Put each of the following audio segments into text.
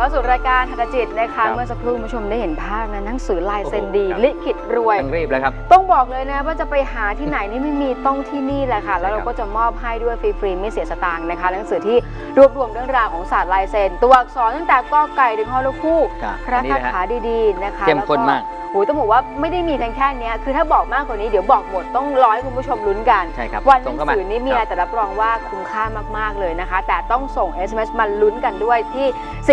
เข้าสู่รายการหัตถจิตนะคะเมื่อสักครู่คุณผู้ชมได้เห็นภาพนะหนังสือลายเซ็นดีลิขิตรวยต้องรีบเลยครับต้องบอกเลยนะว่าจะไปหาที่ไหนนี่ไม่มีต้องที่นี่แหละค่ะแล้วเราก็จะมอบให้ด้วยฟรีๆไม่เสียสตางค์นะคะหนังสือที่รวบรวมเรื่องราวของศาสตร์ลายเซ็นตัวอักษรตั้งแต่กอไก่ถึงฮอลคู่พระคาถาดีๆนะคะเข้มข้นมากต้องบอกว่าไม่ได้มีแค่นี้คือถ้าบอกมากกว่านี้เดี๋ยวบอกหมดต้องร้อยคุณผู้ชมลุ้นกันวันหนังสือนี้มีอะไรแต่รับรองว่าคุ้มค่ามากๆเลยนะคะแต่ต้องส่ง SMS มาลุ้นกันด้วยที่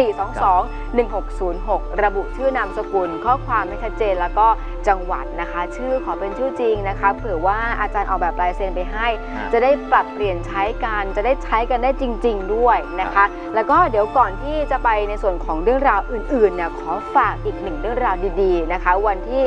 422-1606 ระบุชื่อนามสกุลข้อความไม่ชัดเจนแล้วก็จังหวัดนะคะชื่อขอเป็นชื่อจริงนะคะเผื่อว่าอาจารย์ออกแบบลายเซ็นไปให้จะได้ปรับเปลี่ยนใช้กันจะได้ใช้กันได้จริงๆด้วยนะคะแล้วก็เดี๋ยวก่อนที่จะไปในส่วนของเรื่องราวอื่นๆเนี่ยขอฝากอีกหนึ่งเรื่องราวดีๆนะคะวันที่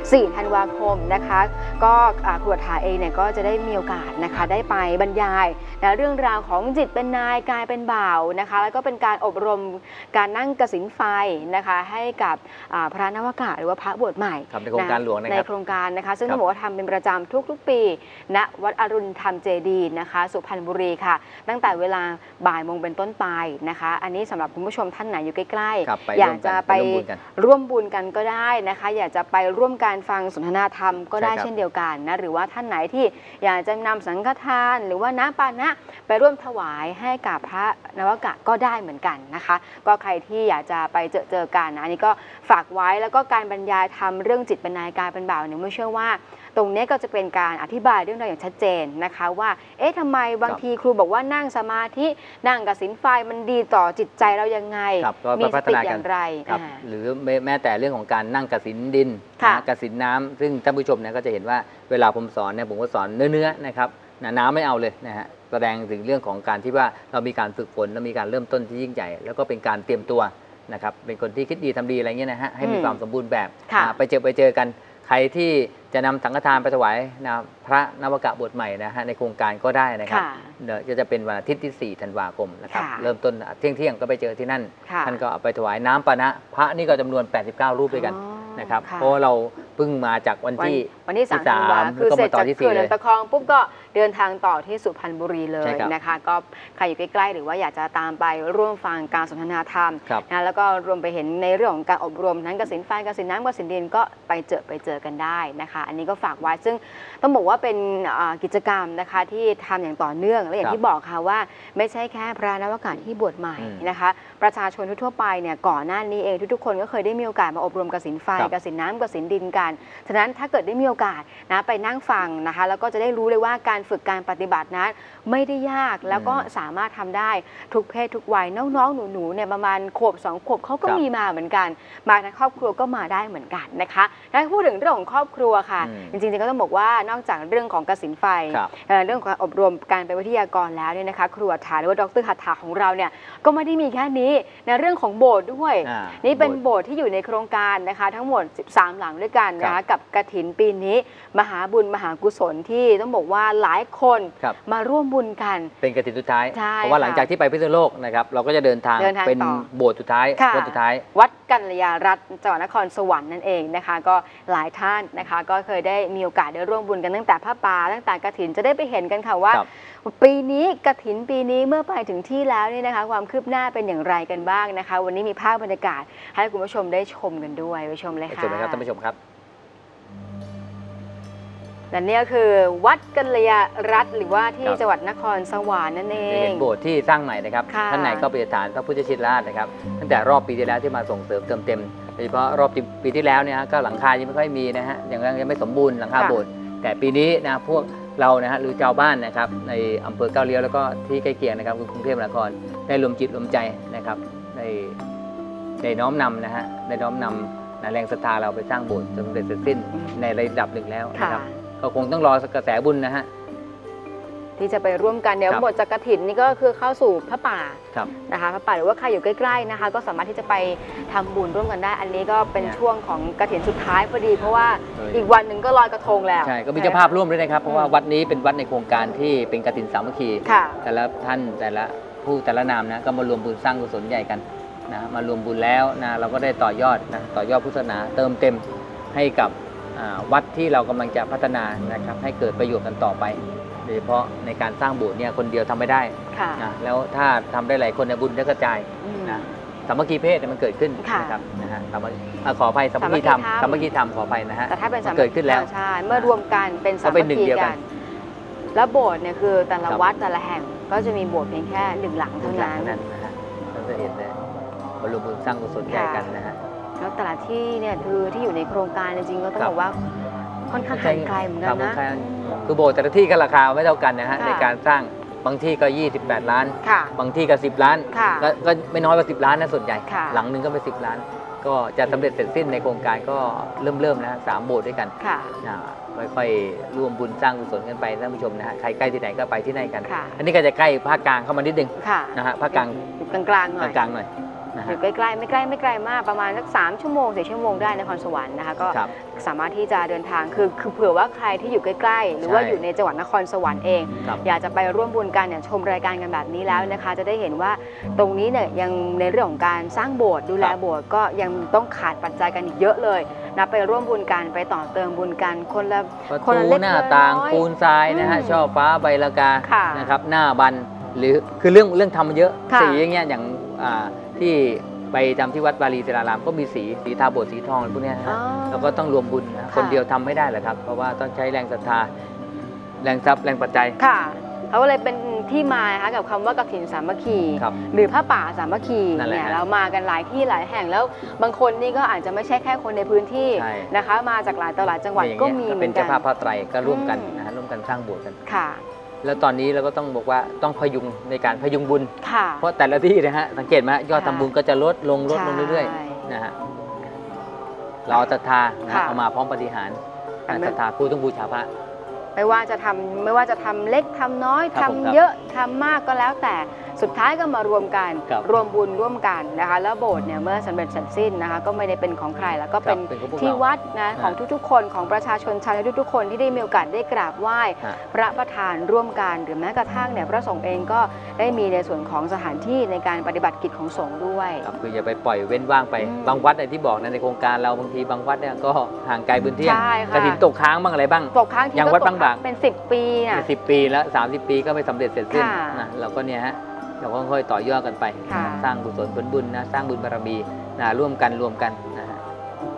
4 ธันวาคมนะคะก็ครูอัฏฐาเองเนี่ยก็จะได้มีโอกาสนะคะได้ไปบรรยายนะเรื่องราวของจิตเป็นนายกายเป็นบ่าวนะคะแล้วก็เป็นการอบรมการนั่งกสิณไฟนะคะให้กับพระนวากะหรือว่าพระบวชใหม่ในโครงการหลวงนะครับในโครงการนะคะซึ่งต้องบอกว่าทำเป็นประจำทุกๆปีณวัดอรุณธรรมเจดีย์นะคะสุพรรณบุรีค่ะตั้งแต่เวลาบ่ายโมงเป็นต้นไปนะคะอันนี้สำหรับคุณผู้ชมท่านไหนอยู่ใกล้ๆอยากจะไปร่วมบุญกันก็ได้นะคะอยากจะไปร่วมการฟังสนทนาธรรมก็ได้เช่นเดียวกันนะหรือว่าท่านไหนที่อยากจะนำสังฆทานหรือว่าน้ำปานะไปร่วมถวายให้กับพระนวากะก็ได้เหมือนกันนะคะก็ใครที่อยากจะไปเจอกันนะอันนี้ก็ฝากไว้แล้วก็การบรรยายทำเรื่องจิตเป็นนายกายเป็นบ่าวเนี่ยไม่เชื่อว่าตรงนี้ก็จะเป็นการอธิบายเรื่องราวอย่างชัดเจนนะคะว่าทำไมบางทีครูบอกว่านั่งสมาธินั่งกสิณไฟมันดีต่อจิตใจเรายังไงมีสติอย่างไรหรือแม้แต่เรื่องของการนั่งกสิณดินกสิณน้ำซึ่งท่านผู้ชมเนี่ยก็จะเห็นว่าเวลาผมสอนเนี่ยผมก็สอนเนื้อนะครับน้ำไม่เอาเลยนะฮะแสดงถึงเรื่องของการที่ว่าเรามีการฝึกฝนและมีการเริ่มต้นที่ยิ่งใหญ่แล้วก็เป็นการเตรียมตัวนะครับเป็นคนที่คิดดีทำดีอะไรเงี้ยนะฮะให้มีความสมบูรณ์แบบไปเจอกันใครที่จะนำสังฆทานไปถวายนะพระนวากะบวชใหม่นะฮะในโครงการก็ได้นะครับเดี๋ยวจะเป็นวันอาทิตย์ที่ 4 ธันวาคมนะครับเริ่มต้นเที่ยงก็ไปเจอที่นั่นท่านก็เอาไปถวายน้ำปานะพระนี่ก็จำนวน89รูปด้วยกันนะครับเพราะเราเพิ่งมาจากวันที่ 3 ธันวาคมคือเสร็จจากเขื่อนลำตะคองปุ๊บก็เดินทางต่อที่สุพรรณบุรีเลยนะคะก็ใครอยู่ใกล้ๆหรือว่าอยากจะตามไปร่วมฟังการสนทนาธรรมนะแล้วก็รวมไปเห็นในเรื่องของการอบรมนั้นกสิณไฟกสิณน้ำกสิณดินก็ไปเจอกันได้นะคะอันนี้ก็ฝากไว้ซึ่งต้องบอกว่าเป็นกิจกรรมนะคะที่ทำอย่างต่อเนื่องและอย่างที่บอกค่ะว่าไม่ใช่แค่พระนวากะที่บวชใหม่นะคะประชาชนทั่วไปเนี่ยก่อนหน้านี้เองทุกๆคนก็เคยได้มีโอกาสมาอบรมกสิณไฟกสิณน้ำกสิณดินกันฉะนั้นถ้าเกิดได้มีโอกาสนะไปนั่งฟังนะคะแล้วก็จะได้รู้เลยว่าการฝึกการปฏิบัตินั้นไม่ได้ยากแล้วก็สามารถทำได้ทุกเพศทุกวัยน้องๆหนูๆเนี่ยประมาณขวบ2 ขวบเขาก็มีมาเหมือนกันมาทั้งครอบครัวก็มาได้เหมือนกันนะคะถ้าพูดถึงเรื่องของครอบครัวค่ะจริงๆก็ต้องบอกว่านอกจากเรื่องของกสิณไฟเรื่องของการอบรมการเป็นวิทยากรแล้วเนี่ยนะคะครูอัฏฐาหรือว่าดร.หัตถาของเราเนี่ยก็ไม่ได้มีแค่นี้ในเรื่องของโบสถ์ด้วยนี่เป็นโบสถ์ที่อยู่ในโครงการนะคะทั้งหมด13 หลังด้วยกันนะคะกับกฐินปีนี้มหาบุญมหากุศลที่ต้องบอกว่าหลายคนมาร่วมบุญกันเป็นกฐินสุดท้ายเพราะว่าหลังจากที่ไปพิษณุโลกนะครับเราก็จะเดินทางเป็นโบสถ์สุดท้ายวัดสุดท้ายวัดกัลยารัตน์จังหวัดนครสวรรค์นั่นเองนะคะก็หลายท่านนะคะก็เคยได้มีโอกาสได้ร่วมบุญกันตั้งแต่ผ้าป่าตั้งแต่กฐินจะได้ไปเห็นกันค่ะว่าปีนี้กฐินปีนี้เมื่อไปถึงที่แล้วนี่นะคะความคืบหน้าเป็นอย่างไรกันบ้างนะคะวันนี้มีภาพบรรยากาศให้คุณผู้ชมได้ชมกันด้วยไปชมเลยค่ะชมเลยครับท่านผู้ชมครับและนี่ก็คือวัดกัลยารัตน์หรือว่าที่จังหวัดนครสวรรค์นั่นเองเห็นโบสถ์ที่สร้างใหม่นะครับท่านไหนก็ไปฐานพระพุทธชินราชนะครับตั้งแต่รอบปีที่แล้วที่มาส่งเสริมเติมเต็มโดยเฉพาะรอบปีที่แล้วเนี่ยก็หลังคายังไม่ค่อยมีนะฮะยังไม่สมบูรณ์หลังคาโบสถ์แต่ปีนี้นะพวกเรานะฮะหรือชาวบ้านนะครับในอำเภอเก้าเลี้ยวแล้วก็ที่ใกล้เคียงนะครับกรุงเทพมหานครได้รวมจิตรวมใจนะครับในน้อมนำนะฮะในน้อมนำแรงศรัทธาเราไปสร้างโบสถ์จนเสร็จสิ้นในระดับหนึ่งแล้วนะครับก็คงต้องรอกระแสบุญนะฮะที่จะไปร่วมกันเดี๋ยวหมดจากกฐินนี่ก็คือเข้าสู่พระป่านะคะพระป่าหรือว่าใครอยู่ใกล้ๆนะคะก็สามารถที่จะไปทำบุญร่วมกันได้อันนี้ก็เป็นช่วงของกฐินสุดท้ายพอดีเพราะว่าอีกวันหนึ่งก็ลอยกระทงแล้วใช่ก็มีเจ้าภาพร่วมด้วยนะครับเพราะว่าวัดนี้เป็นวัดในโครงการที่เป็นกฐินสามัคคีแต่ละท่านแต่ละนามนะก็มารวมบุญสร้างกุศลใหญ่กันนะมารวมบุญแล้วนะเราก็ได้ต่อยอดพุทธศาสนาเติมเต็มให้กับวัดที่เรากำลังจะพัฒนานะครับให้เกิดประโยชน์กันต่อไปโดยเฉพาะในการสร้างโบสถ์เนี่ยคนเดียวทำไม่ได้นะแล้วถ้าทำได้หลายคนในบุญจะกระจายนะสามัคคีเพศมันเกิดขึ้นนะครับนะฮะขออภัยสามัคคีธรรมขออภัยนะฮะแต่ถ้าเป็นสามัคคีเกิดขึ้นแล้วใช่เมื่อรวมกันเป็นสามัคคีกันแล้วโบสถ์เนี่ยคือแต่ละวัดแต่ละแห่งก็จะมีโบสถ์เพียงแค่1 หลังเท่านั้นนะฮะเราจะเห็นเลยบรรลุบุญสร้างกุศลแก่กันนะฮะแล้วแต่ละที่เนี่ยคือที่อยู่ในโครงการจริงๆก็ต้องบอกว่าค่อนข้างห่างไกลเหมือนกันนะคือโบสถ์แต่ละที่ก็ราคาไม่เท่ากันนะฮะในการสร้างบางที่ก็28 ล้านบางที่ก็10 ล้านก็ไม่น้อยกว่า10 ล้านนะส่วนใหญ่หลังนึงก็เป็น10 ล้านก็จะสำเร็จเสร็จสิ้นในโครงการก็เริ่มนะ3 โบสถ์ด้วยกันค่อยๆร่วมบุญสร้างกุศลกันไปท่านผู้ชมนะฮะใครใกล้ที่ไหนก็ไปที่นั่นกันอันนี้ก็จะใกล้ภาคกลางเข้ามานิดนึงนะฮะภาคกลางกลางหน่อยอยู่ใกล้ๆไม่ไกลมากประมาณสัก3 ชั่วโมง4 ชั่วโมงได้นครสวรรค์นะคะก็สามารถที่จะเดินทางคือเผื่อว่าใครที่อยู่ใกล้ๆหรือว่าอยู่ในจังหวัดนครสวรรค์เองอยากจะไปร่วมบุญกันเนี่ยชมรายการกันแบบนี้แล้วนะคะจะได้เห็นว่าตรงนี้เนี่ยยังในเรื่องของการสร้างโบสถ์ดูแลโบสถ์ก็ยังต้องขาดปัจจัยกันอีกเยอะเลยนะไปร่วมบุญกันไปต่อเติมบุญกันคนละเล็กหน้าต่างปูนทรายนะฮะช่อฟ้าใบละกานะครับหน้าบันหรือคือเรื่องทำเยอะสีอย่างเงี้ยอย่างที่ไปทำที่วัดบาลีศิลารามก็มีสีทาโบสถ์สีทองพวกนี้ฮะเราก็ต้องรวมบุญนะคนเดียวทำไม่ได้หรอกครับเพราะว่าต้องใช้แรงศรัทธาแรงทรัพย์แรงปัจจัยค่ะเขาก็เลยเป็นที่มาค่ะกับคำว่ากฐินสามัคคีหรือผ้าป่าสามัคคีเนี่ยเรามากันหลายที่หลายแห่งแล้วบางคนนี่ก็อาจจะไม่ใช่แค่คนในพื้นที่นะคะมาจากหลายต่อหลายจังหวัดก็มีเหมือนกันเป็นเจ้าภาพผ้าไตรก็ร่วมกันนะร่วมกันสร้างโบสถ์กันค่ะแล้วตอนนี้เราก็ต้องบอกว่าต้องพยุงในการพยุงบุญเพราะแต่ละที่นะฮะสังเกตไหมยอดทำบุญก็จะลดลงเรื่อยๆนะฮะเราศรัทธาเอามาพร้อมปฏิหารศรัทธาผู้ต้องบูชาพระไม่ว่าจะทำเล็กทำน้อยทำเยอะทำมากก็แล้วแต่สุดท้ายก็มารวมกันรวมบุญร่วมกันนะคะแล้วโบสถ์เนี่ยเมื่อสำเร็จเสร็จสิ้นนะคะก็ไม่ได้เป็นของใครแล้วก็เป็นที่วัดนะของทุกๆคนของประชาชนชาวไทยทุกๆคนที่ได้มีโอกาสได้กราบไหว้พระประธานร่วมกันหรือแม้กระทั่งเนี่ยพระสงฆ์เองก็ได้มีในส่วนของสถานที่ในการปฏิบัติกิจของสงฆ์ด้วยคืออย่าไปปล่อยเว้นว่างไปบางวัดที่บอกในโครงการเราบางทีบางวัดเนี่ยก็ห่างไกลพื้นที่กฐินตกค้างบ้างอะไรบ้างตกค้างอย่างวัดบางบางเป็น10 ปีนะ 10 ปีแล้ว30 ปีก็ไม่สำเร็จเสร็จสิ้นนะเราก็เนี่ยฮะเราก็ค่อยต่อยอดกันไปสร้างกุศลผลบุญนะสร้างบุญบารมีนะร่วมกันนะฮะ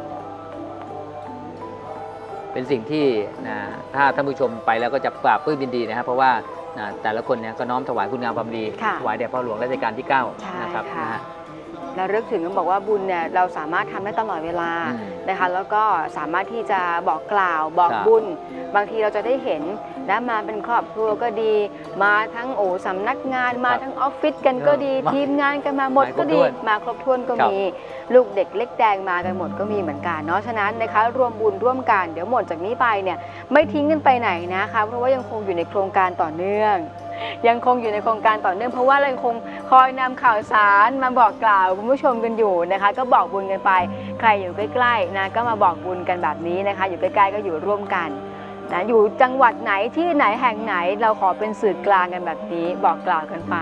เป็นสิ่งที่นะถ้าท่านผู้ชมไปแล้วก็จะปราบปลื้มยินดีนะครับเพราะว่าแต่ละคนเนี่ยก็น้อมถวายคุณงามความดีถวายแด่พ่อหลวงรัชกาลที่9นะครับเราเลิกถึงก็บอกว่าบุญเนี่ยเราสามารถทำได้ตลอดเวลานะคะแล้วก็สามารถที่จะบอกกล่าวบอกบุญบางทีเราจะได้เห็นนะมาเป็นครอบครัวก็ดีมาทั้งสำนักงานมาทั้งออฟฟิศกันก็ดีทีมงานกันมาหมดก็ดีมาครบถ้วนก็มีลูกเด็กเล็กแดงมากันหมดก็มีเหมือนกันเนาะฉะนั้นนะคะรวมบุญร่วมกันเดี๋ยวหมดจากนี้ไปเนี่ยไม่ทิ้งกันไปไหนนะคะเพราะว่ายังคงอยู่ในโครงการต่อเนื่องยังคงอยู่ในโครงการต่อเนื่องเพราะว่าเรายังคงคอยนำข่าวสารมาบอกกล่าวคุณผู้ชมกันอยู่นะคะก็บอกบุญกันไปใครอยู่ใกล้ๆนะก็มาบอกบุญกันแบบนี้นะคะอยู่ใกล้ๆก็อยู่ร่วมกันนะอยู่จังหวัดไหนที่ไหนแห่งไหนเราขอเป็นสื่อกลางกันแบบนี้บอกกล่าวกันไป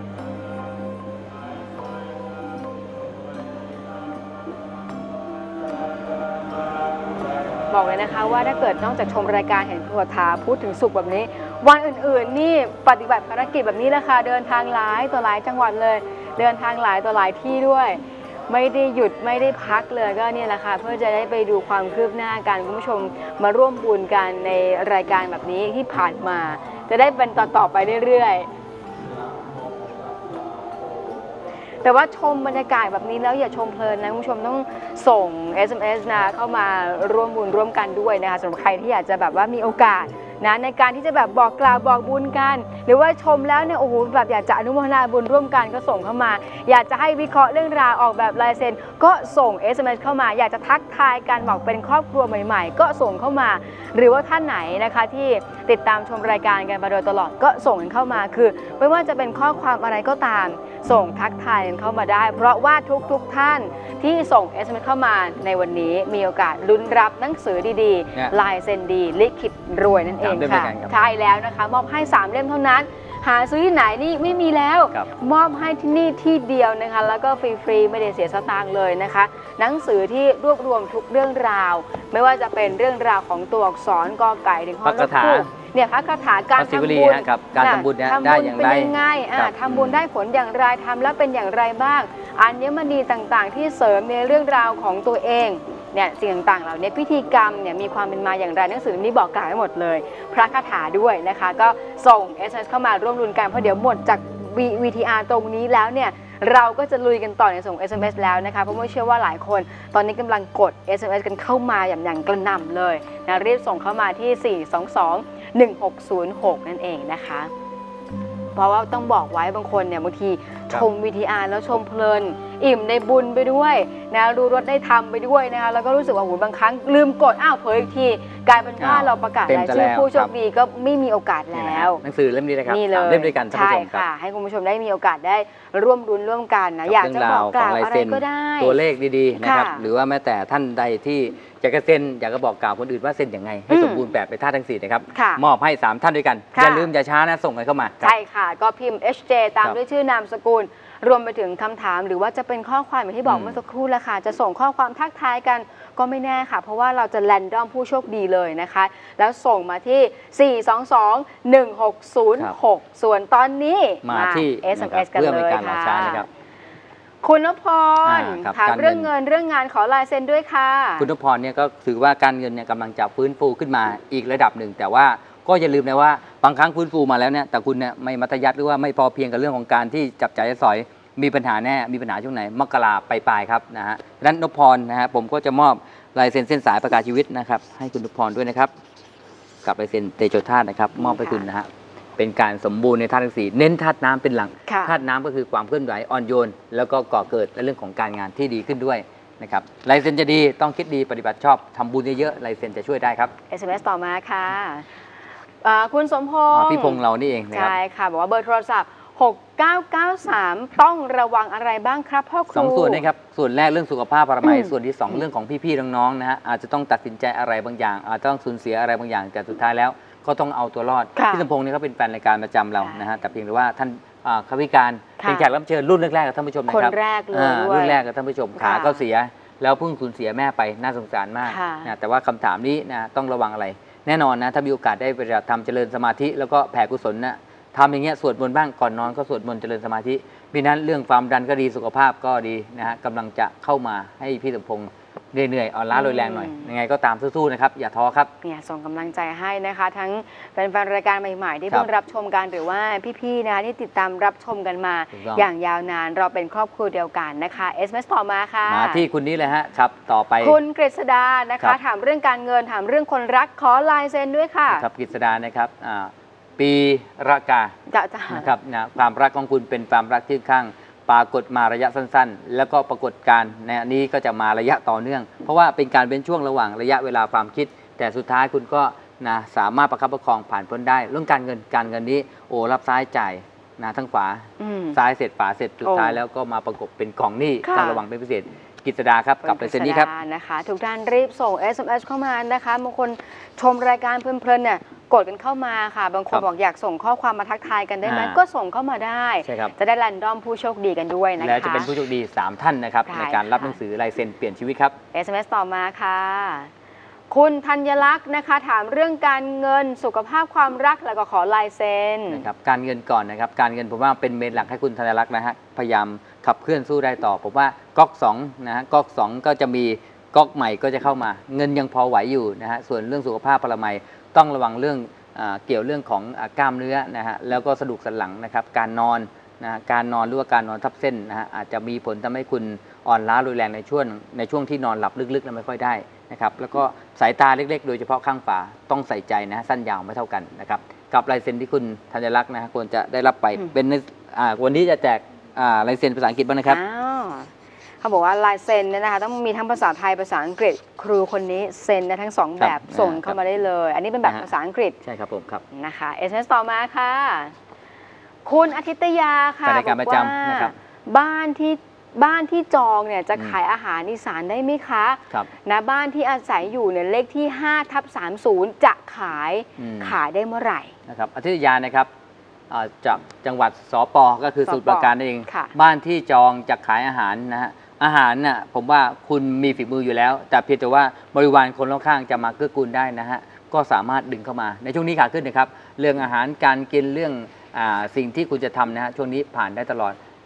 บอกเลยนะคะว่าถ้าเกิดนอกจากชมรายการเห็นครัวทาพูดถึงสุขแบบนี้วันอื่นๆนี่ปฏิบัติภารกิจแบบนี้นะคะเดินทางหลายต่อหลายจังหวัดเลยเดินทางหลายต่อหลายที่ด้วยไม่ได้หยุดไม่ได้พักเลยก็เนี่ยแหละค่ะเพื่อจะได้ไปดูความคืบหน้ากันคุณผู้ชมมาร่วมบุญกันในรายการแบบนี้ที่ผ่านมาจะได้เป็นต่อไปเรื่อยๆแต่ว่าชมบรรยากาศแบบนี้แล้วอย่าชมเพลินนะคุณผู้ชมต้องส่ง SMS นะเข้ามาร่วมบุญร่วมกันด้วยนะคะสำหรับใครที่อยากจะแบบว่ามีโอกาสนะในการที่จะแบบบอกกล่าวบอกบุญกันหรือว่าชมแล้วเนี่ยโอ้โหแบบอยากจะอนุโมทนาบุญร่วมกันก็ส่งเข้ามาอยากจะให้วิเคราะห์เรื่องราวออกแบบลายเซ็นก็ส่ง SMS เข้ามาอยากจะทักทายกันบอกเป็นครอบครัวใหม่ๆก็ส่งเข้ามาหรือว่าท่านไหนนะคะที่ติดตามชมรายการกันมาโดยตลอดก็ส่งกันเข้ามาคือไม่ว่าจะเป็นข้อความอะไรก็ตามส่งทักทายกันเข้ามาได้เพราะว่าทุกท่านที่ส่ง SMS เข้ามาในวันนี้มีโอกาสลุ้นรับหนังสือดีๆลายเซ็นดีลิขิตรวยนั่นเองค่ะใช่แล้วนะคะมอบให้3 เล่มเท่านั้นหาซื้อที่ไหนนี่ไม่มีแล้วมอบให้ที่นี่ที่เดียวนะคะแล้วก็ฟรีๆไม่ได้เสียสตางค์เลยนะคะหนังสือที่รวบรวมทุกเรื่องราวไม่ว่าจะเป็นเรื่องราวของตัวอักษรกอไก่ถึงฮอนกฮูกเนี่ยพระคาถาการทำบุญการทำบุญได้อย่างไรทำบุญเป็นยังไงทำบุญได้ผลอย่างไรทำแล้วเป็นอย่างไรบ้างอัญมณีต่างๆที่เสริมในเรื่องราวของตัวเองเนี่ยสิ่งต่างๆเหล่านี้พิธีกรรมเนี่ยมีความเป็นมาอย่างไรหนังสือนี้บอกกล่าวไว้หมดเลยพระคาถาด้วยนะคะก็ส่ง SMS เข้ามาร่วมลุ้นกันเพราะเดี๋ยวหมดจาก VTR ตรงนี้แล้วเนี่ยเราก็จะลุยกันต่อในส่ง SMS แล้วนะคะเพราะว่าเชื่อว่าหลายคนตอนนี้กำลังกด SMS กันเข้ามาอย่างกระหน่ำเลยนะรีบส่งเข้ามาที่ 422-1606 นั่นเองนะคะเพราะว่าต้องบอกไว้บางคนเนี่ยบางทีชม VTR แล้วชมเพลินอิ่มในบุญไปด้วยนะรู้รสได้ทำไปด้วยนะคะแล้วก็รู้สึกว่าบางครั้งลืมกดเผยอีกทีกลายเป็นว่าเราประกาศรายชื่อผู้โชคดีก็ไม่มีโอกาสแล้วหนังสือเล่มนี้นะครับนี่เลยเล่มด้วยกันท่านผู้ชมครับใช่ค่ะให้คุณผู้ชมได้มีโอกาสได้ร่วมรุ้นร่วมกันนะอยากจะบอกกล่าวอะไรก็ได้ตัวเลขดีๆนะครับหรือว่าแม้แต่ท่านใดที่อยากจะเซ็นอยากจะบอกกล่าวคนอื่นว่าเซ็นยังไงให้สมบูรณ์แบบไปท่าทั้ง4นะครับมอบให้3ท่านด้วยกันอย่าลืมอย่าช้านะส่งกันเข้ามาใช่ค่ะก็พิมพ์ HJ ตามด้วยชื่อนามสกุลรวมไปถึงคำถามหรือว่าจะเป็นข้อความอย่างที่บอกเมื่อสักครู่แล้วค่ะจะส่งข้อความทักทายกันก็ไม่แน่ค่ะเพราะว่าเราจะแรนดอมผู้โชคดีเลยนะคะแล้วส่งมาที่ 422-1606 ส่วนตอนนี้มาที่ SMS กันเลยค่ะคุณนพพรถามเรื่องเงินเรื่องงานขอลายเซ็นด้วยค่ะคุณนพพรเนี่ยก็ถือว่าการเงินเนี่ยกำลังจะฟื้นฟูขึ้นมาอีกระดับหนึ่งแต่ว่าก็อย่าลืมนะว่าบางครั้งฟื้นฟูมาแล้วเนี่ยแต่คุณเนี่ยไม่มัธยัสถ์หรือว่าไม่พอเพียงกับเรื่องของการที่จับจ่ายใช้สอยมีปัญหาแน่มีปัญหาช่วงไหนมกราปลายครับนะฮะดังนั้นนพพรนะฮะผมก็จะมอบลายเซ็นเส้นสายประกาศชีวิตนะครับให้คุณนพพรด้วยนะครับกับลายเซ็นเตโชธาตุนะครับมอบให้คุณนะฮะเป็นการสมบูรณ์ในธาตุทั้ง4เน้นธาตุน้ำเป็นหลักธาตุน้ำก็คือความเคลื่อนไหวอ่อนโยนแล้วก็ก่อเกิดและเรื่องของการงานที่ดีขึ้นด้วยนะครับลายเซ็นจะดีต้องคิดดีปฏิบัติชอบทำบุญเยอะๆลายเซ็นจะช่วยได้ครับ SMS ต่อมาค่ะคุณสมพงษ์พี่พงษ์เรานี่เองนะครับใช่ค่ะบอกว่าเบอร์โทรศัพท์6993ต้องระวังอะไรบ้างครับพ่อครู 2 ส่วนนะครับส่วนแรกเรื่องสุขภาพอนามัยส่วนที่2เรื่องของพี่ๆน้องๆนะฮะอาจจะต้องตัดสินใจอะไรบางอย่างอาจจะต้องสูญเสียอะไรบางอย่างแต่สุดท้ายแล้วก็ต้องเอาตัวรอดพี่สมพงษ์นี่เขาเป็นแฟนรายการประจำเรานะฮะแต่เพียงแต่ว่าท่านเขาพิการเป็นแขกรับเชิญรุ่นแรกๆกับท่านผู้ชมนะครับคนแรกเลยรุ่นแรกกับท่านผู้ชมขาก็เสียแล้วเพิ่งสูญเสียแม่ไปน่าสงสารมากนะแต่ว่าคำถามนี้นะต้องระวังอะไรแน่นอนนะถ้ามีโอกาสได้ไปทำเจริญสมาธิแล้วก็แผ่กุศลนะทำอย่างเงี้ยสวดมนต์บ้างก่อนนอนก็สวดมนต์เจริญสมาธิเพราะนั้นเรื่องความดันก็ดีสุขภาพก็ดีนะฮะกำลังจะเข้ามาให้พี่สมพงษ์เหนื่อยอ่อนล้าโรยแรงหน่อยยังไงก็ตามสู้ๆนะครับอย่าท้อครับเนี่ยส่งกำลังใจให้นะคะทั้งแฟนๆรายการใหม่ๆที่เพิ่งรับชมกันหรือว่าพี่ๆนะคะที่ติดตามรับชมกันมาอย่างยาวนานเราเป็นครอบครัวเดียวกันนะคะ SMS ต่อมาค่ะมาที่คุณนี้เลยฮะครับต่อไปคุณกฤษดานะคะถามเรื่องการเงินถามเรื่องคนรักขอลายเซ็นด้วยค่ะครับกฤษดานะครับปีรากานะครับนะความรักของคุณเป็นความรักที่ข้างปรากฏมาระยะสั้นๆแล้วก็ปรากฏการณ์ในนี้ก็จะมาระยะต่อเนื่องเพราะว่าเป็นการเป็นช่วงระหว่างระยะเวลาความคิดแต่สุดท้ายคุณก็นะสามารถประคับประคองผ่านพ้นได้เรื่องการเงินนี้โอ้รับซ้ายจ่ายนะทั้งขวาซ้ายเสร็จขวาเสร็จสุดท้ายแล้วก็มาประกบเป็นกองหนี้ต้องระวังเป็นพิเศษกฤษดาครับกับลายเซ็นนี้ครับนะคะทุกท่านรีบส่ง SMS เข้ามานะคะบางคนชมรายการเพลินๆเนี่ยกดกันเข้ามาค่ะบางคนบอกอยากส่งข้อความมาทักทายกันได้ไหมก็ส่งเข้ามาได้จะได้แรนดอมผู้โชคดีกันด้วยนะคะแล้วจะเป็นผู้โชคดี3ท่านนะครับในการรับหนังสือลายเซ็นเปลี่ยนชีวิตครับ SMS ต่อมาค่ะคุณธัญลักษณ์นะคะถามเรื่องการเงินสุขภาพความรักแล้วก็ขอลายเซ็นนะครับการเงินก่อนนะครับการเงินผมว่าเป็นเมนหลักให้คุณธัญลักษณ์นะฮะพยายามขับเคลื่อนสู้ได้ต่อผมว่าก๊อก2นะฮะก๊อก2ก็จะมีก๊อกใหม่ก็จะเข้ามาเงินยังพอไหวอยู่นะฮะส่วนเรื่องสุขภาพพลามัยต้องระวังเรื่องเกี่ยวเรื่องของกล้ามเนื้อนะฮะแล้วก็กระดูกสันหลังนะครับการนอนนะการนอนหรือว่าการนอนทับเส้นนะฮะอาจจะมีผลทำให้คุณอ่อนล้ารุนแรงในช่วงที่นอนหลับลึกๆแล้วไม่ค่อยได้นะครับแล้วก็สายตาเล็กๆโดยเฉพาะข้างฝาต้องใส่ใจนะสั้นยาวไม่เท่ากันนะครับกับลายเซ็นที่คุณธัญลักษณ์นะควรจะได้รับไปเป็นวันนี้จะแจกลายเซ็นภาษาอังกฤษบ้างนะครับเขาบอกว่าลายเซ็นเนี่ยนะคะต้องมีทั้งภาษาไทยภาษาอังกฤษครูคนนี้เซ็นทั้ง2แบบส่งเข้ามาได้เลยอันนี้เป็นแบบภาษาอังกฤษใช่ครับผมครับนะคะ SMS ต่อมาค่ะคุณอาทิตยาค่ะบอกว่าบ้านที่จองเนี่ยจะขายอาหารอีสานได้ไหมคะนะบ้านที่อาศัยอยู่เนี่ยเลขที่5/30จะขายได้เมื่อไหร่นะครับอาทิตยานะครับจากจังหวัดสป.ก็คือสมุทรปราการเองบ้านที่จองจะขายอาหารนะฮะอาหารน่ะผมว่าคุณมีฝีมืออยู่แล้วแต่เพียงแต่ว่าบริวารคนรอบข้างจะมาเกื้อกูลได้นะฮะก็สามารถดึงเข้ามาในช่วงนี้ขาขึ้นนะครับเรื่องอาหารการกินเรื่องสิ่งที่คุณจะทำนะฮะช่วงนี้ผ่านได้ตลอด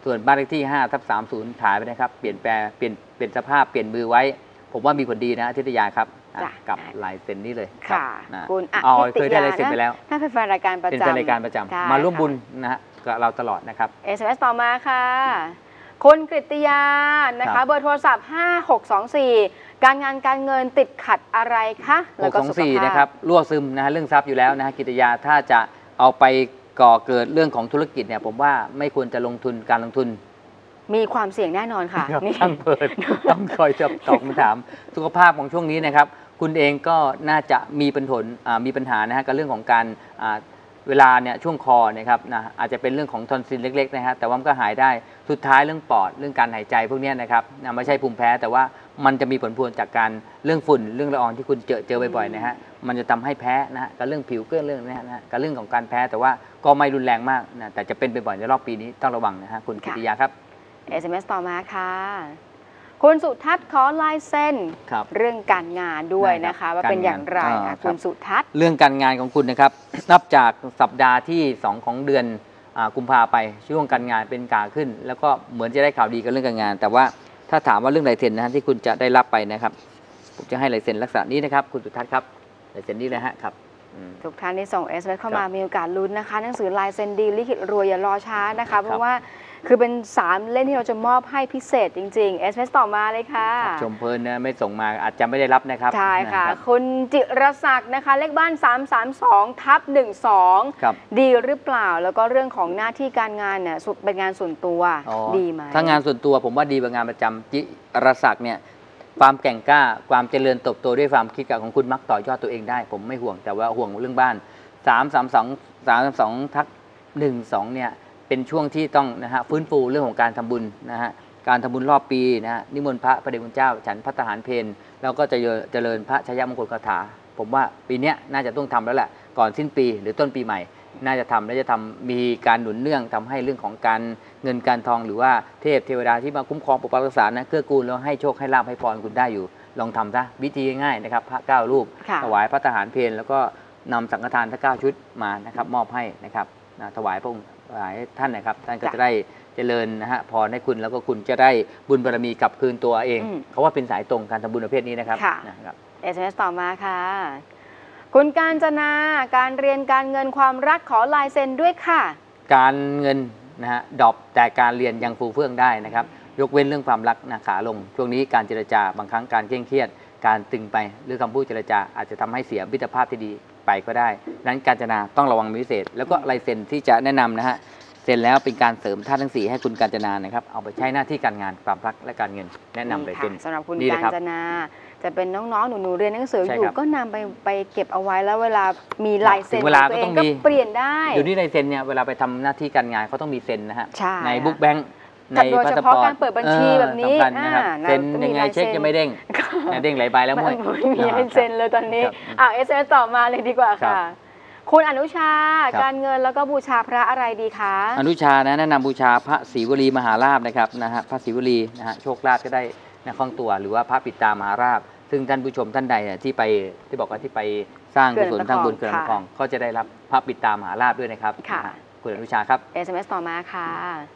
ส่วนบ้านเลขที่5/30ขายไปนะครับเปลี่ยนแปลงเปลี่ยนสภาพเปลี่ยนมือไว้ผมว่ามีผลดีนะทิตยาครับกับลายเซ็นนี้เลยค่ะคุณเคยได้ลายเซ็นไปแล้วถ้าเป็นแฟนรายการประจำเป็นแฟนรายการประจำมาร่วมบุญนะฮะกับเราตลอดนะครับ SMS ต่อมาค่ะคุณกฤติยานะคะเบอร์โทรศัพท์5624การงานการเงินติดขัดอะไรคะแล้วก็สุขภาพนะครับรั่วซึมนะฮะเรื่องทรัพย์อยู่แล้วนะฮะกฤติยาถ้าจะเอาไปก่อเกิดเรื่องของธุรกิจเนี่ยผมว่าไม่ควรจะลงทุนการลงทุนมีความเสี่ยงแน่นอนค่ะนี่ต้องเปิดต้องคอยจะตอบคำถามสุขภาพของช่วงนี้นะครับคุณเองก็น่าจะมีปัญหานะฮะกับเรื่องของการเวลาเนี่ยช่วงคอนะครับนะอาจจะเป็นเรื่องของทอนซิลเล็กๆนะฮะแต่ว่ามันก็หายได้สุดท้ายเรื่องปอดเรื่องการหายใจพวกนี้นะครับไม่ใช่ภูมิแพ้แต่ว่ามันจะมีผลพวงจากการเรื่องฝุ่นเรื่องละอองที่คุณเจอบ่อยๆนะฮะมันจะทำให้แพ้นะฮะกับเรื่องผิวเกลือเรื่องนี้นะกับเรื่องของการแพ้แต่ว่าก็ไม่รุนแรงมากนะแต่จะเป็นบ่อยๆในรอบปีนี้ต้องระวังนะฮะคุณกิติยาครับ SMS ต่อมาค่ะคุณสุทัศน์ขอลายเส้นเรื่องการงานด้วยนะคะว่าเป็นอย่างไรคุณสุทัศน์เรื่องการงานของคุณนะครับนับจากสัปดาห์ที่2ของเดือนกุมภาไปช่วงการงานเป็นกาขึ้นแล้วก็เหมือนจะได้ข่าวดีกับเรื่องการงานแต่ว่าถ้าถามว่าเรื่องลายเซ็นนะที่คุณจะได้รับไปนะครับผมจะให้ลายเซ็นลักษณะนี้นะครับคุณสุทัศน์ครับลายเซ็นนี้เลยฮะครับทุกท่านที่ส่ง SMS เข้ามามีโอกาสลุ้นนะคะหนังสือลายเซ็นดีลิขิตรวยอย่ารอช้านะคะเพราะว่าคือเป็น3เล่มที่เราจะมอบให้พิเศษจริงๆ SMS ต่อมาเลยค่ะชมเพลินนะไม่ส่งมาอาจจะไม่ได้รับนะครับใช่ค่ะคุณจิรศักดิ์นะคะเลขบ้าน332/12ดีหรือเปล่าแล้วก็เรื่องของหน้าที่การงานเนี่ยเป็นงานส่วนตัวดีไหมถ้างานส่วนตัวผมว่าดีกว่างานประจำจิรศักดิ์เนี่ยความแก่งกล้าความเจริญเติบโตด้วยความคิดของคุณมักต่อยอดตัวเองได้ผมไม่ห่วงแต่ว่าห่วงเรื่องบ้าน332/12 เนี่ยเป็นช่วงที่ต้องนะฮะฟื้นฟูเรื่องของการทำบุญนะฮะการทำบุญรอบปีนะฮะนิมนต์พระพระเดชคุณเจ้าฉันภัตตาหารเพลแล้วก็จะเจริญพระชัยมงคลคาถาผมว่าปีนี้น่าจะต้องทำแล้วแหละก่อนสิ้นปีหรือต้นปีใหม่น่าจะทำและจะทำมีการหนุนเนื่องทำให้เรื่องของการเงินการทองหรือว่าเทพเทวดาที่มาคุ้มครองปกปักรักษานะเกื้อกูลแล้วให้โชคให้ลาภให้พรคุณได้อยู่ลองทำซะวิธีง่ายๆนะครับพระ9 รูปถวายพระทหารเพลแล้วก็นำสังฆทานทั้ง9 ชุดมานะครับมอบให้นะครับถวายพระองค์หลายท่านนะครับท่านก็จะได้เจริญนะฮะพรให้คุณแล้วก็คุณจะได้บุญบารมีกลับคืนตัวเองเขาว่าเป็นสายตรงการทำบุญประเภทนี้นะครับ SMS ต่อมาค่ะคุณกาญจนาการเรียนการเงินความรักขอลายเซ็นด้วยค่ะการเงินนะฮะดรอปแต่การเรียนยังฟูเฟื่องได้นะครับยกเว้นเรื่องความรักนะขาลงช่วงนี้การเจรจาบางครั้งการเคร่งเครียดการตึงไปหรือคำพูดเจรจาอาจจะทำให้เสียมิตรภาพที่ดีไปก็ได้นั้นกาญจนาต้องระวังเป็นพิเศษแล้วก็ลายเซ็นที่จะแนะนำนะฮะเซ็นแล้วเป็นการเสริมธาตุทั้ง4ให้คุณกาญจนานะครับเอาไปใช้หน้าที่การงานความรักและการเงินแนะนำลายเซ็นสำหรับคุณกาญจนาจะเป็นน้องๆหนูๆเรียนหนังสืออยู่ก็นำไปเก็บเอาไว้แล้วเวลามีลายเซ็นตัวเองก็เปลี่ยนได้อยู่ที่ลายเซ็นเนี่ยเวลาไปทำหน้าที่การงานเขาต้องมีเซ็นนะฮะในบุ๊กแบงค์ในพาสปอร์ตการเปิดบัญชีแบบนี้เซ็นยังไงเช็คจะไม่เด้งเด้งหลายใบแล้วมั้ยมีให้เซ็นเลยตอนนี้SMS ต่อมาเลยดีกว่าค่ะคุณอนุชาการเงินแล้วก็บูชาพระอะไรดีคะอนุชานะแนะนำบูชาพระศรีวลีมหาราชนะครับนะฮะพระศรีวลีนะฮะโชคลาภก็ได้นะคล่องตัวหรือว่าพระปิดตามหาราชซึ่งท่านผู้ชมท่านใดที่บอกว่าที่ไปสร้างกุศลทางบุญเขื่อนลำคลองก็จะได้รับพระปิดตามหาราชด้วยนะครับคุณอนุชาครับ SMS ต่อมาค่ะ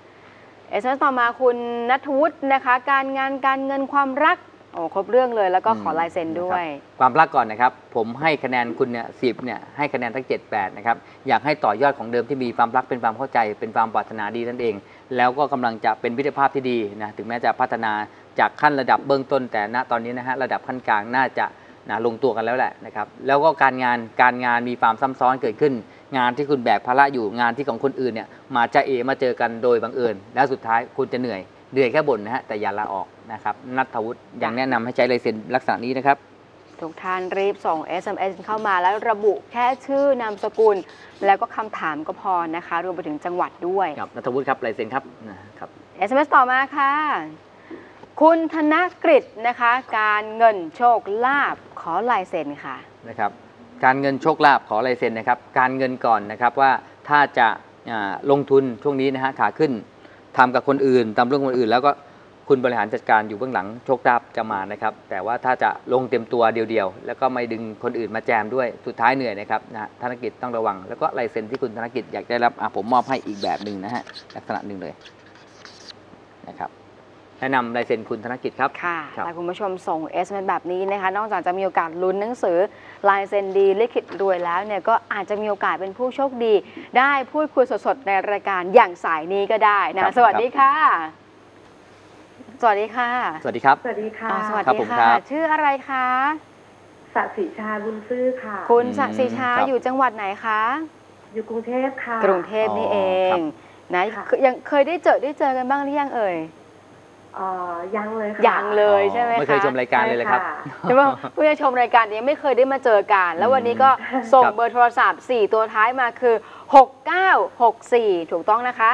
SMS ต่อมาคุณณัฐวุฒินะคะการงานการเงินความรักครบเรื่องเลยแล้วก็ขอลายเซ็นด้วยความรักก่อนนะครับผมให้คะแนนคุณเนี่ย10เนี่ยให้คะแนนทั้ง7-8นะครับอยากให้ต่อยอดของเดิมที่มีความรักเป็นความเข้าใจเป็นความปรารถนาดีนั่นเองแล้วก็กำลังจะเป็นมิตรภาพที่ดีนะถึงแม้จะพัฒนาจากขั้นระดับเบื้องต้นแต่ณตอนนี้นะฮะระดับขั้นกลางน่าจะลงตัวกันแล้วแหละนะครับแล้วก็การงานมีความซ้ำซ้อนเกิดขึ้นงานที่คุณแบกภาระอยู่งานที่ของคนอื่นเนี่ยมาเจอกันโดยบังเอิญแล้วสุดท้ายคุณจะเหนื่อยแค่บ่นนะฮะแต่อย่าลาออกนะครับณัฐวุฒิยังแนะนำให้ใช้ลายเซ็นลักษณะนี้นะครับทุกท่านรีบส่ง SMS เข้ามาแล้วระบุแค่ชื่อนามสกุลแล้วก็คำถามก็พอนะคะรวมไปถึงจังหวัดด้วยครับณัฐวุฒิครับลายเซ็นครับครับ SMS ต่อมาค่ะคุณธนกฤษนะคะการเงินโชคลาภขอลายเซ็นค่ะนะครับการเงินโชคลาภขอลายเซ็นนะครับการเงินก่อนนะครับว่าถ้าจะลงทุนช่วงนี้นะฮะขาขึ้นทำกับคนอื่นทำเรื่องคนอื่นแล้วก็คุณบริหารจัดการอยู่เบื้องหลังโชคลาภจะมานะครับแต่ว่าถ้าจะลงเต็มตัวเดียวแล้วก็ไม่ดึงคนอื่นมาแจมด้วยสุดท้ายเหนื่อยนะครับธนกิจต้องระวังแล้วก็ลายเซ็นที่คุณธนกิจอยากได้รับผมมอบให้อีกแบบหนึ่งนะฮะลักษณะหนึ่งเลยนะครับแนะนำลายเซ็นคุณธนกิจครับค่ะแต่คุณผู้ชมส่ง SMS แบบนี้นะคะนอกจากจะมีโอกาสลุ้นหนังสือลายเซ็นดีลิขิตรวยแล้วเนี่ยก็อาจจะมีโอกาสเป็นผู้โชคดีได้พูดคุยสดๆในรายการอย่างสายนี้ก็ได้นะสวัสดีค่ะสวัสดีค่ะสวัสดีครับสวัสดีค่ะสวัสดีค่ะชื่ออะไรคะศศิชาบุญซื่อค่ะคุณศศิชาอยู่จังหวัดไหนคะอยู่กรุงเทพค่ะกรุงเทพนี่เองนะยังเคยได้เจอกันบ้างหรือยังเอ่ยยังเลยค่ะยังเลยใช่ไหมคะไม่เคยชมรายการเลยครับใช่ไหมเพื่อชมรายการนี้ไม่เคยได้มาเจอกันแล้ววันนี้ก็ส่งเบอร์โทรศัพท์4ตัวท้ายมาคือ6964ถูกต้องนะคะ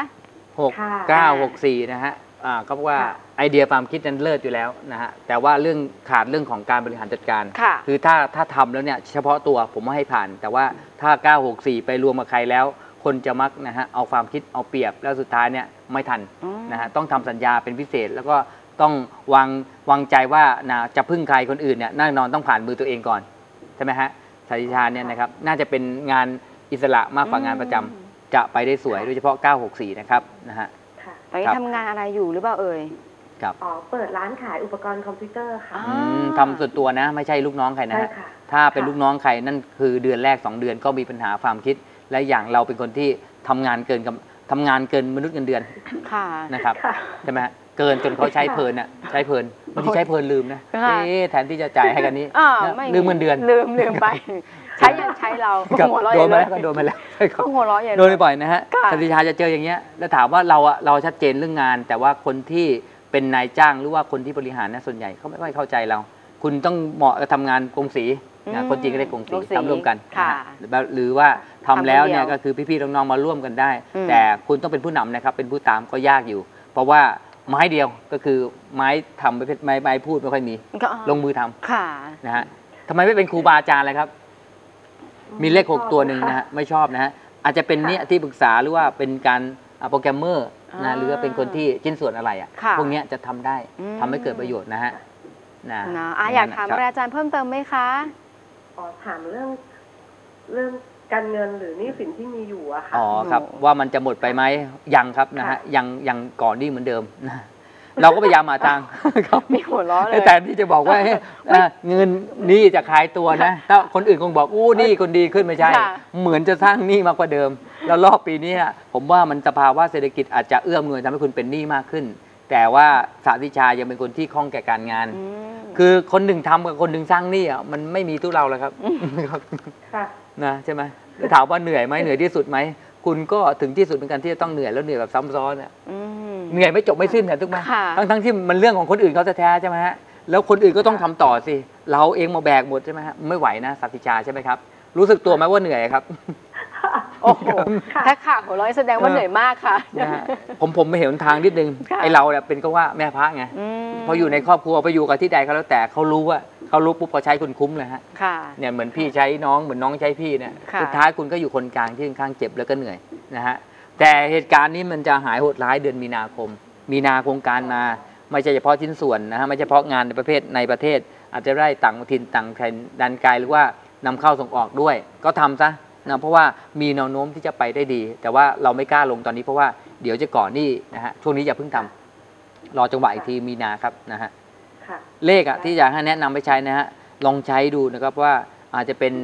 6964นะฮะก็ว่าไอเดียความคิดนั้นเลิศอยู่แล้วนะฮะแต่ว่าเรื่องขาดเรื่องของการบริหารจัดการคือถ้าทำแล้วเนี่ยเฉพาะตัวผมไม่ให้ผ่านแต่ว่าถ้า964ไปรวมกับใครแล้วคนจะมักนะฮะเอาความคิดเอาเปรียบแล้วสุดท้ายเนี่ยไม่ทันนะฮะต้องทำสัญญาเป็นพิเศษแล้วก็ต้องวางใจว่านะจะพึ่งใครคนอื่นเนี่ยแน่นอนต้องผ่านมือตัวเองก่อนใช่ไหมฮะศศิชาเนี่ยนะครับน่าจะเป็นงานอิสระมากกว่างานประจำจะไปได้สวยโดยเฉพาะ964นะครับนะฮะตอนนี้ทำงานอะไรอยู่หรือเปล่าเอ่ยครับเปิดร้านขายอุปกรณ์คอมพิวเตอร์ค่ะทำส่วนตัวนะไม่ใช่ลูกน้องใครนะฮะถ้าเป็นลูกน้องใครนั่นคือเดือนแรก2 เดือนก็มีปัญหาความคิดและอย่างเราเป็นคนที่ทำงานเกินมนุษย์เงินเดือนนะครับใช่ไหมเกินจนเขาใช้เพลินอ่ะใช้เพลินบางทีใช้เพลินลืมนะแทนที่จะจ่ายให้กันนี้ลืมเงินเดือนลืมไปใช้ยังใช้เราหัวเราะโดนมาแล้วก็โดนมาแล้วหัวเราะอย่างโดนบ่อยนะฮะศศิชาจะเจออย่างเงี้ยแล้วถามว่าเราชัดเจนเรื่องงานแต่ว่าคนที่เป็นนายจ้างหรือว่าคนที่บริหารนะส่วนใหญ่เขาไม่ค่อยเข้าใจเราคุณต้องเหมาะกับทำงานกงสีคนจีนก็ได้กงสีทำร่วมกันหรือว่าทำแล้วเนี่ยก็คือพี่ๆน้องๆมาร่วมกันได้แต่คุณต้องเป็นผู้นำนะครับเป็นผู้ตามก็ยากอยู่เพราะว่าไม้เดียวก็คือไม้ทำไม้พูดไม่ค่อยมีลงมือทำนะฮะทำไมไม่เป็นครูบาอาจารย์เลยครับมีเลข6ตัวหนึ่งนะฮะไม่ชอบนะฮะอาจจะเป็นเนี่ยที่ปรึกษาหรือว่าเป็นการโปรแกรมเมอร์นะหรือว่าเป็นคนที่ชิ้นส่วนอะไรอ่ะพวกนี้จะทำได้ทำให้เกิดประโยชน์นะฮะอยากถามอาจารย์เพิ่มเติมไหมคะถามเรื่องการเงินหรือหนี้สินที่มีอยู่อะค่ะครับว่ามันจะหมดไปไหมยังครับนะฮะยังก่อนหนี้เหมือนเดิมนะเราก็พยายามหาทางมีหัวล้อเลยแต่ที่จะบอกว่าเงินนี่จะคลายตัวนะถ้าคนอื่นคงบอกอู้นี่คนดีขึ้นไม่ใช่เหมือนจะสร้างหนี้มากกว่าเดิมแล้วรอบปีนี้ผมว่ามันสภาวะเศรษฐกิจอาจจะเอื้อมหน่วยทำให้คุณเป็นหนี้มากขึ้นแต่ว่าศศิชายังเป็นคนที่คล่องแก่การงานคือคนหนึ่งทำกับคนหนึ่งสร้างหนี้มันไม่มีทุเราแล้วครับนะใช่ไหมถามว่าเหนื่อยไหมเหนื่อยที่สุดไหมคุณก็ถึงที่สุดเหมือนกันที่จะต้องเหนื่อยแล้วเหนื่อยแบบซ้ำซ้อนเหนื่อยไม่จบไม่สิ้นนะทุกไหมทั้งที่มันเรื่องของคนอื่นเขาแท้ๆใช่ไหมฮะแล้วคนอื่นก็ต้องทำต่อสิเราเองมาแบกหมดใช่ไหมฮะไม่ไหวนะศศิชาใช่ไหมครับรู้สึกตัวไหมว่าเหนื่อยครับโอ้โหถ้าขาหัวเราะแสดงว่าเหนื่อยมากค่ะผมไม่เห็นทางนิดนึงไอเราเนี่ยเป็นก็ว่าแม่พระไงพออยู่ในครอบครัวไปอยู่กับที่ใดก็แล้วแต่เขารู้ปุ๊บเขาใช้คุณคุ้มเลยฮะเนี่ยเหมือนพี่ใช้น้องเหมือนน้องใช้พี่เนี่ยสุดท้ายคุณก็อยู่คนกลางที่ค่อนข้างเจ็บแล้วก็เหนื่อยนะฮะแต่เหตุการณ์นี้มันจะหายโหดร้ายเดือนมีนาคมโครงการมาไม่ใช่เฉพาะชิ้นส่วนนะฮะไม่ใช่เฉพาะงานในประเภทในประเทศอาจจะได้ต่างถิ่นต่างแผ่นดันไกลหรือว่านำเข้าส่งออกด้วยก็ทำซะนะเพราะว่ามีแนวโน้มที่จะไปได้ดีแต่ว่าเราไม่กล้าลงตอนนี้เพราะว่าเดี๋ยวจะก่อนนี่นะฮะช่วงนี้อย่าเพิ่งทำรอจังหวะอีกทีมีนาครับนะฮะเลขที่อยากให้แนะนำไปใช้นะฮะลองใช้ดูนะครับว่าอาจจะเป็น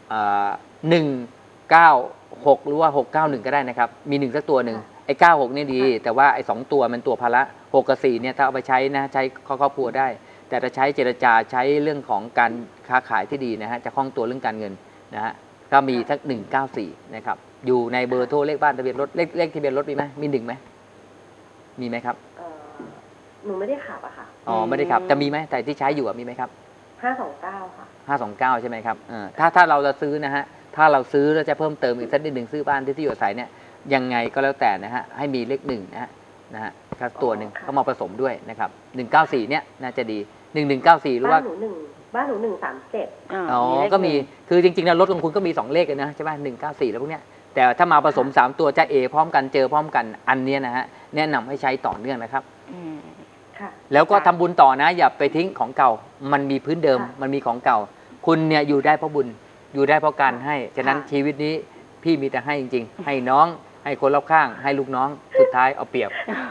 196หรือว่า691ก็ได้นะครับมี1สักตัวหนึ่งไอ้96นี่ดีแต่ว่าไอ้2ตัวมันตัวภาระ6กับ4เนี่ยถ้าเอาไปใช้นะใช้ครอบครัวได้แต่ถ้าใช้เจรจาใช้เรื่องของการค้าขายที่ดีนะฮะจะคล่องตัวเรื่องการเงินนะฮะก็มีทั้ง194นะครับอยู่ในเบอร์โทรเลขบ้านทะเบียนรถเลขทะเบียนรถมีไหมมี1ไหมมีไหมครับหนูไม่ได้ขับอะค่ะไม่ได้ขับจะมีไหมแต่ที่ใช้อยู่มีไหมครับ 529ค่ะ 529ใช่ไหมครับถ้าเราจะซื้อนะฮะถ้าเราซื้อแล้วจะเพิ่มเติมอีกสักนิดหนึ่งซื้อบ้านที่อยู่อาศัยเนี่ยยังไงก็แล้วแต่นะฮะให้มีเลข1นะฮะครับตัวหนึ่งเข้ามาผสมด้วยนะครับ194เนี่ยน่าจะดี1194หรือว่าบ้านหนู137 ก็มีคือจริงๆแล้วรถของคุณก็มี2เลขนะใช่ไหม194แล้วพวกเนี้ยแต่ถ้ามาผสม3ตัวจะพร้อมกันเจอพร้อมกันอันนี้นะฮะแนะนำให้ใช้ต่อเนื่องนะครับแล้วก็ทำบุญต่อนะอย่าไปทิ้งของเก่ามันมีพื้นเดิมมันมีของเก่าคุณเนี่ยอยู่ได้เพราะบุญอยู่ได้เพราะการให้ฉะนั้นชีวิตนี้พี่มีแต่ให้จริงๆให้น้องให้คนรอบข้างให้ลูกน้องสุดท้ายเอาเปรียบ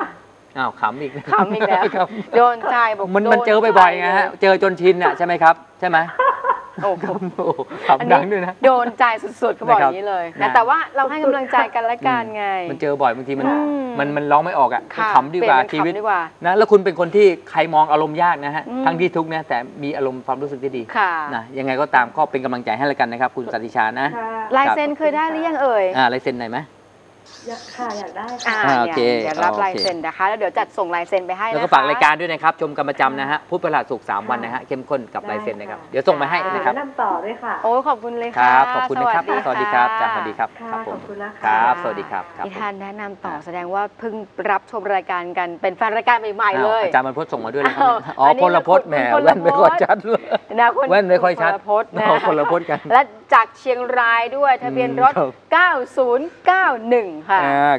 อ้าวขำอีกขำอีกแล้วครับโดนใจบอกมันเจอบ่อยๆไงฮะเจอจนชินอ่ะใช่ไหมครับใช่ไหมโอ้โหขำดังด้วยนะโดนใจสุดๆเขาบอกอย่างนี้เลยนะแต่ว่าเราให้กำลังใจกันและกันไงมันเจอบ่อยบางทีมันอืมมันร้องไม่ออกอ่ะค่ะขำดีกว่าเปลี่ชียนเป็นวิตขำดีกว่านะแล้วคุณเป็นคนที่ใครมองอารมณ์ยากนะฮะอืมทั้งที่ทุกข์นะแต่มีอารมณ์ความรู้สึกที่ดีค่ะนะยังไงก็ตามก็เป็นกำลังใจให้แล้วกันนะครับคุณสัตติชานะค่ะลายเซ็นเคยได้หรือยังเอ่ยลายเซ็นไหนอยไหมอยากได้อ่าค่ะโอเคเดี๋ยวรับโอเคลายเซ็นนะคะแล้วเดี๋ยวจัดส่งลายเซ็นไปให้นะคะแล้วก็ฝากรายการด้วยนะครับชมกันประจำนะฮะพุธพฤหัสศุกร์3 วันนะฮะเข้มข้นกับลายเซ็นนะครับได้ค่ะเดี๋ยวส่งไปให้นะครับแนะนำต่อด้วยค่ะโอ้ขอบคุณเลยคค่ะรับขอบคุณนะครับสวัสดีครับจ้าสวัสดีครับค่ะครับผขมอบคุณนะคะครับสวัสดีครับครับนิผมทานแนะนำต่อแสดงว่าเพิ่งรับชมรายการกันเป็นแฟนรายการใหม่ๆเลยอาจารย์บรรพตส่งมาด้วยนะครับอ้าวอ๋ออันนี้พลพจน์แหมคุณพลพจน์แว่นไม่ค่อยชัดเลยนะคุณแว่นไม่ค่อยชัดพลพจน์นะเอาคนละพจน์กันและจากเชียงรายด้วยทะเบียนรถครับ 9091 ค่ะ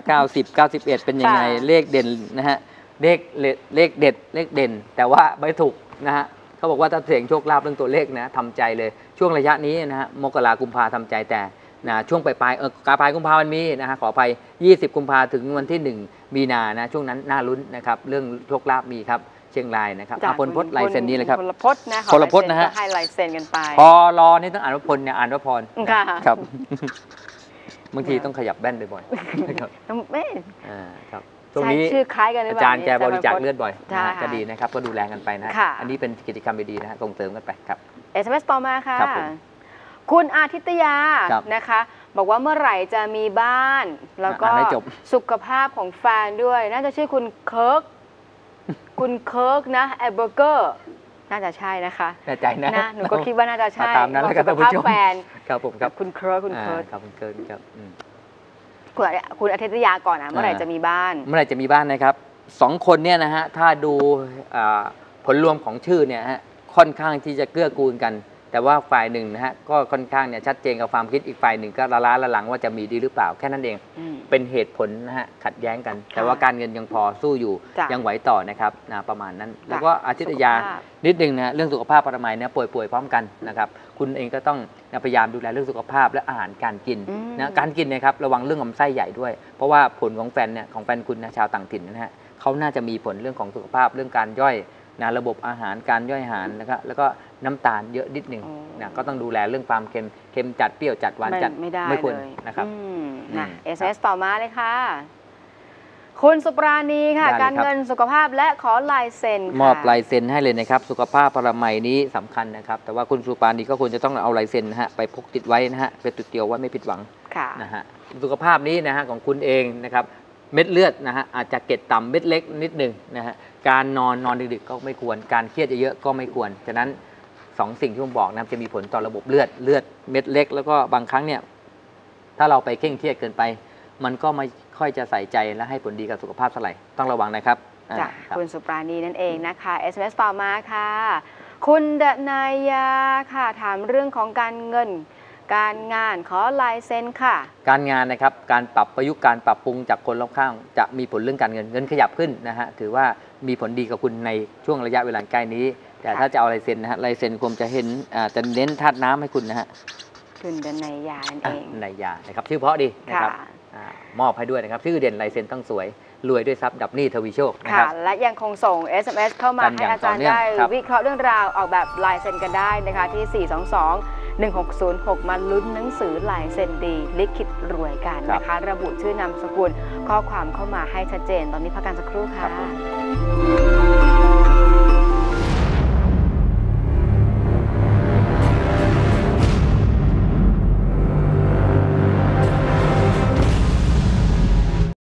90 91 เป็นยังไงค่ะเลขเด่นนะฮะเลขเด็ดเลขเด่น แต่ว่าไม่ถูกนะฮะเขาบอกว่าถ้าเสี่ยงโชคลาภเรื่องตัวเลขนะทำใจเลยช่วงระยะนี้นะฮะมกรากุมภาทำใจแต่นะช่วงปลายปลายกุมภามันมีนะฮะขออภัย20 กุมภาถึงวันที่ 1 มีนานะช่วงนั้นน่าลุ้นนะครับเรื่องโชคลาภมีครับเชียงรายนะครับจากพลพจน์ลายเซ็นนี้เลยครับพลพจน์นะพลพจน์นะฮะก็ให้ลายเซ็นกันไปพอรอนี่ต้องอ่านว่าพลเนี่ยอ่านว่าพรค่ะครับ บางทีต้องขยับแว่นบ่อยๆนะครับไม่ครับตรงใช่นี้ชื่อคล้ายกันหรืออาเปล่าจารย์แกบริจาคเลือดบ่อยใช่นะฮะค่ะก็ดีนะครับ ก็ดูแลกันไปนะค่ะอันนี้เป็นกิจกรรมดีๆนะฮะส่งเสริมกันไปครับ SMS ต่อมาค่ะครับผมคุณอาทิตยาครับนะคะ บอกว่าเมื่อไหร่จะมีบ้าน แล้วก็อ่านให้จบสุขภาพของแฟนด้วย น่าจะชื่อคุณเคิร์ก คุณเคิร์กนะแอเบอร์เกอร์น่าจะใช่นะคะแน่ใจนะหนูก็คิดว่าน่าจะใช่ตามนั้นแล้วกันสุท่านขผู้ภาพชมแฟนครับผมครับคุณเคิร์กคุณเคิร์กครับคุณเคิร์กครับอืมคุณอาทิตยาก่อนนะเมื่อไหร่จะมีบ้านเมื่อไหร่จะมีบ้านนะครับ2 คนเนี่ยนะฮะถ้าดูผลรวมของชื่อเนี่ยฮะค่อนข้างที่จะเกื้อกูลกัน แต่ว่าฝ่ายหนึ่งนะฮะก็ค่อนข้างเนี่ยชัดเจนกับความคิดอีกฝ่ายหนึ่งก็ละล้าละหลังว่าจะมีดีหรือเปล่าแค่นั้นเองอืมเป็นเหตุผลนะฮะขัดแย้งกัน แต่ว่าการเงินยังพอสู้อยู่จ้ะยังไหวต่อนะครับนะประมาณนั้น แล้วก็อาทิตยาสุขภาพนิดนึงนะเรื่องสุขภาพปรมัยเนี่ยป่วยพร้อมกันนะครับคุณเองก็ต้องพยายามดูแลเรื่องสุขภาพและอาหารการกินอืมนะการกินเนะครับระวังเรื่องลำไส้ใหญ่ด้วย เพราะว่าผลของแฟนเนี่ยของแฟนคุณนะชาวต่างถิ่นนะฮะเขาน่าจะมีผลเรื่องของสุขภาพเรื่องการย่อยนะระบบอาหารการย่อยอาหารนะครับแล้วก็น้ำตาลเยอะนิดนึงนะก็ต้องดูแลเรื่องความเค็มจัดเปรี้ยวจัดหวานจัดไม่ได้ไม่ควรเลยนะครับนะอืม SMS ต่อมาเลยค่ะ คุณสุปราณีค่ะได้เลยครับการเงินสุขภาพและขอลายเซ็นค่ะมอบลายเซ็นให้เลยนะครับสุขภาพปรมัยนี้สำคัญนะครับแต่ว่าคุณสุปานีก็ควรจะต้องเอาลายเซ็นนะฮะไปพกติดไว้นะฮะเป็นจุดเดียวไว้ไม่ผิดหวังค่ะนะฮะสุขภาพนี้นะฮะของคุณเองนะครับเม็ดเลือดนะฮะอาจจะเกล็ดต่ำเม็ดเล็กนิดหนึ่งนะฮะการนอนดึกๆก็ไม่ควรการเครียดเยอะๆก็ไม่ควรฉะนั้น2 สิ่งที่ผมบอกนะจะมีผลต่อระบบเลือดเม็ดเล็ก แล้วก็บางครั้งเนี่ยถ้าเราไปเคร่งเครียดเกินไป มันก็ไม่ค่อยจะใส่ใจและให้ผลดีกับสุขภาพเท่าไหร่ต้องระวังนะครับจ้ะครับคุณสุปราณีนั่นเองนะคะ SMS ต่อมาค่ะ คุณดนายาค่ะ ถามเรื่องของการเงิน การงานขอลายเซ็นค่ะการงานนะครับการปรับประยุกต์การปรับปรุงจากคนรอบข้างจะมีผลเรื่องการเงินขยับขึ้นนะฮะถือว่ามีผลดีกับคุณในช่วงระยะเวลาใกล้นี้ แต่ถ้าจะเอาลายเซ็นนะฮะลายเซ็นคงจะเห็นจะเน้นธาตุน้ำให้คุณนะฮะคุณดนายานั่นเองนายยานะครับชื่อเพราะดีนะครับค่ะมอบให้ด้วยนะครับชื่อเด่นลายเซ็นต้องสวยรวยด้วยทรัพย์ดับหนี้ทวีโชคนะคค่ะรับและยังคงส่ง SMS เข้ามากันอให้ย่างอาจารย์ต่อเนื่องได้ครับวิเคราะห์เรื่องราวออกแบบลายเซ็นกันได้นะคะที่ 422-1606 มาลุ้นหนังสือลายเซ็นดีลิขิตรวยกันนะคะ ระบุชื่อนามสกุลข้อความเข้ามาให้ชัดเจนตอนนี้พักกันสักครู่ค่ะ